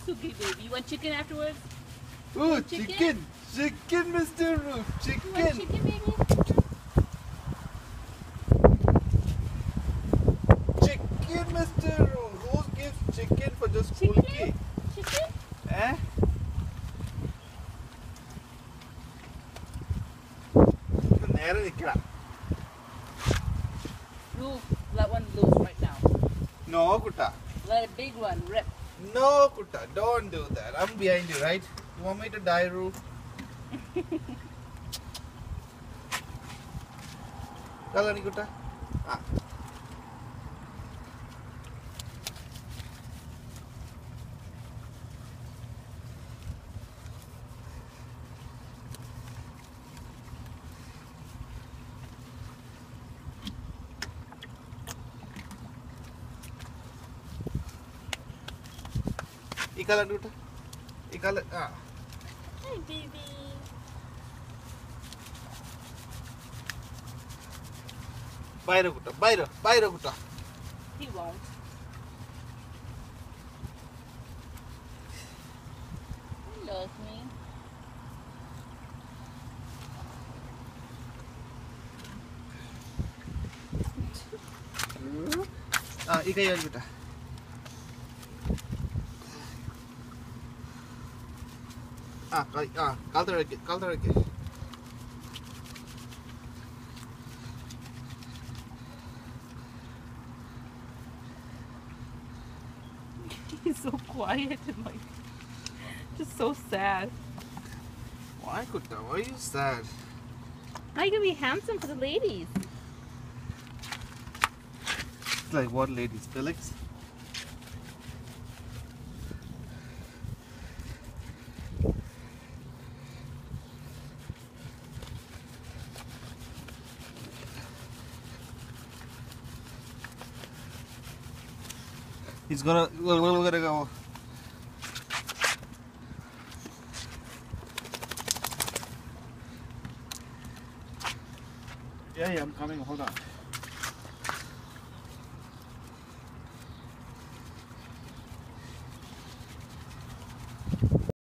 Suki baby. You want chicken afterwards? Ooh, chicken! Chicken, Mr. Roof! Chicken! You want chicken baby? Chicken, Mr. Roof! Who gives chicken for just Chicken? cookie? Chicken? Eh? നേരെ നിൽക്കടാ. Roof, let one loose right now. No, Kutta. Let a big one rip. No, Kutta. Don't do that. I'm behind you, right? You want me to die, Roof? Kalani, Kutta. Ah. Ikalan dulu. Ikalan. Ah. Hey, baby. Bayro Kutta. Bayro Kutta. He won't. He loves me. Ah, ikayan Kutta. Kal tarik. He's so quiet and like just so sad. Why, Kutta? Why are you sad? Now you can be handsome for the ladies. Like what, ladies? Felix? He's gonna go. Yeah, I'm coming. Hold on.